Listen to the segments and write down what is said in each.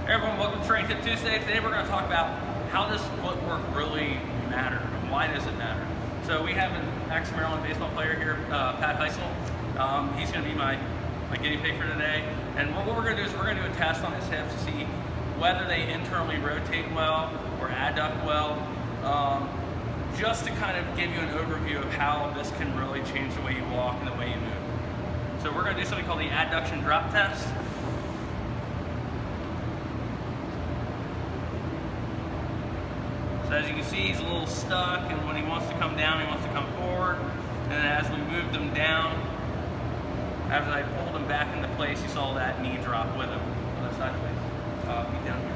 Hey everyone, welcome to Training Tip Tuesday. Today we're going to talk about how does footwork really matter and why does it matter. So we have an ex-Maryland baseball player here, Pat Heisel. He's going to be my guinea pig for today. And what we're going to do is we're going to do a test on his hips to see whether they internally rotate well or adduct well, just to kind of give you an overview of how this can really change the way you walk and the way you move. So we're going to do something called the adduction drop test. So as you can see, he's a little stuck, and when he wants to come down, he wants to come forward. And then as we moved him down, after I pulled him back into place, you saw that knee drop with him. Other side, please. Be down here.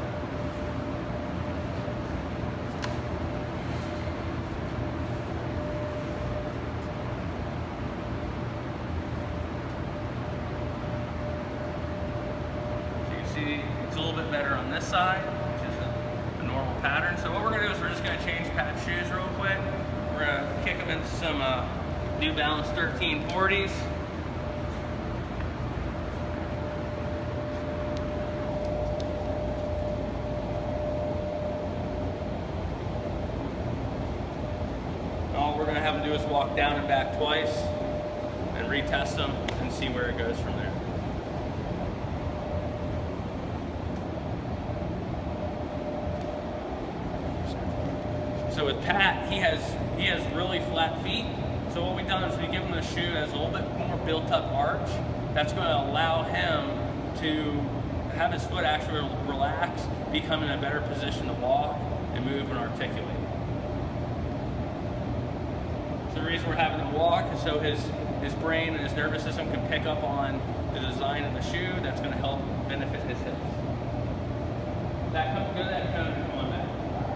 So you can see it's a little bit better on this side, which is a normal pattern. So what we're going to do is we're just going to change Pat's shoes real quick. We're going to kick him into some New Balance 1340s. All we're going to have him do is walk down and back twice and retest them and see where it goes from there. So with Pat, he has really flat feet. So what we've done is we give him a shoe that has a little bit more built up arch. That's going to allow him to have his foot actually relax, become in a better position to walk and move and articulate. So the reason we're having him walk is so his brain and his nervous system can pick up on the design of the shoe. That's going to help benefit his hips. Go to that cone and come on back.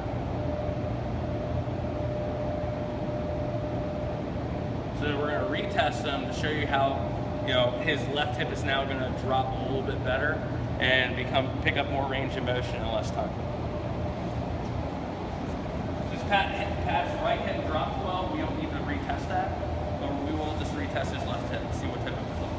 So we're going to retest them to show you how, his left hip is now going to drop a little bit better and pick up more range of motion in less time. Since Pat's right hip drops well, we don't need to retest that, but we will just retest his left hip and see what type of results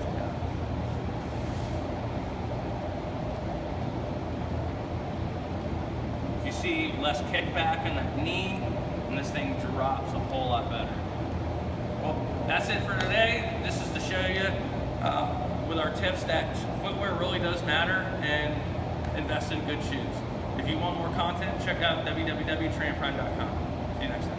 we have. You see less kickback in the knee, and this thing drops a whole lot better. Well, that's it for today. This is to show you with our tips that footwear really does matter, and invest in good shoes. If you want more content, check out www.trainprime.com. See you next time.